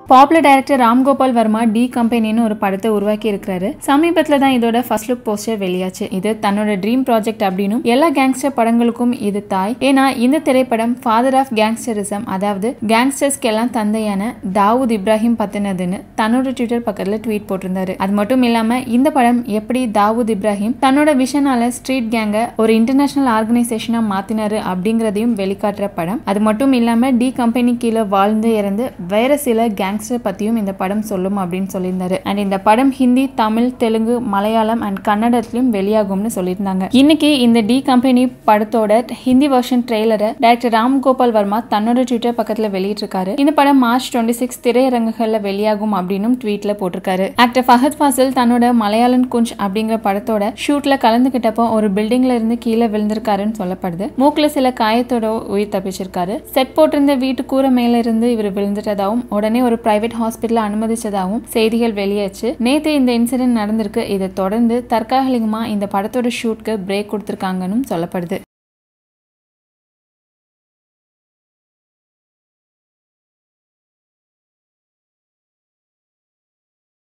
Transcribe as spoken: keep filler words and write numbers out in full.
Popular director Ramgopal Varma D கம்பெனின்னு ஒரு படத்தை உருவாக்கி இருக்கிறாரு. சமீபத்துல தான் இதோட ஃபர்ஸ்ட் லுக் போஸ்டர் வெளியாச்சு. இது தன்னோட ட்ரீம் ப்ராஜெக்ட் அப்படின்னு எல்லா கேங்ஸ்டர் படங்களுக்கும் இது தாய். ஏன்னா இந்த திரைப்படம் ஃபாதர் ஆஃப் கேங்ஸ்டரிசம், அதாவது கேங்ஸ்டர்ஸ்க்கு எல்லாம் தந்தையான தாவூத் இப்ராஹிம் பத்தினதுன்னு தன்னோட ட்விட்டர் பக்கத்துல ட்வீட் போட்டிருந்தாரு. அது மட்டும் இல்லாம இந்த படம் எப்படி தாவூத் இப்ராஹிம் தன்னோட விஷனால ஸ்ட்ரீட் கேங்க ஒரு இன்டர்நேஷனல் ஆர்கனைசேஷனா மாத்தினாரு அப்படிங்கறதையும் வெளிக்காட்டுற படம். அது மட்டும் இல்லாம டி கம்பெனி கீழே வாழ்ந்து இறந்து வேற சில கேங்ஸ்டர் பத்தியும் இந்த படம் சொல்லும் அப்படின்னு சொல்லியிருந்தாரு. அண்ட் இந்த படம் ஹிந்தி, தமிழ், தெலுங்கு, மலையாளம் அண்ட் கன்னடத்திலும் வெளியாகும்னு சொல்லியிருந்தாங்க. இன்னைக்கு இந்த டி கம்பெனி படத்தோட ஹிந்தி வெர்ஷன் ட்ரெய்லரை டைரக்டர் ராம்கோபால் வர்மா தன்னோட ட்விட்டர் பக்கத்துல வெளியிட்டிருக்காரு. இந்த படம் மார்ச் டுவெண்ட்டி சிக்ஸ் திரையரங்குகள்ல வெளியாகும் அப்படின்னு ட்வீட்ல போட்டிருக்காரு. ஆக்டர் ஃபஹத் ஃபாசில் தன்னோட மலையாளம் குஞ்ச் அப்படிங்கிற படத்தோட ஷூட்ல கலந்துகிட்டப்போ ஒரு பில்டிங்ல இருந்து கீழே விழுந்திருக்காருன்னு சொல்லப்படுது. மூக்குல சில காயத்தோட உயிர் தப்பிச்சிருக்காரு. செட் போட்டிருந்த வீட்டு கூரை மேல இருந்து இவர் விழுந்துட்டதாகவும் உடனே ஒரு பிரைவேட் ஹாஸ்பிட்டல் அனுமதிச்சதாகவும் செய்திகள் வெளியாச்சு. நேத்து இந்த இன்சிடென்ட் நடந்திருக்கு. இதை தொடர்ந்து தற்காலிகமா இந்த படத்தோட ஷூட்க்கு பிரேக் கொடுத்திருக்காங்கன்னு சொல்லப்படுது.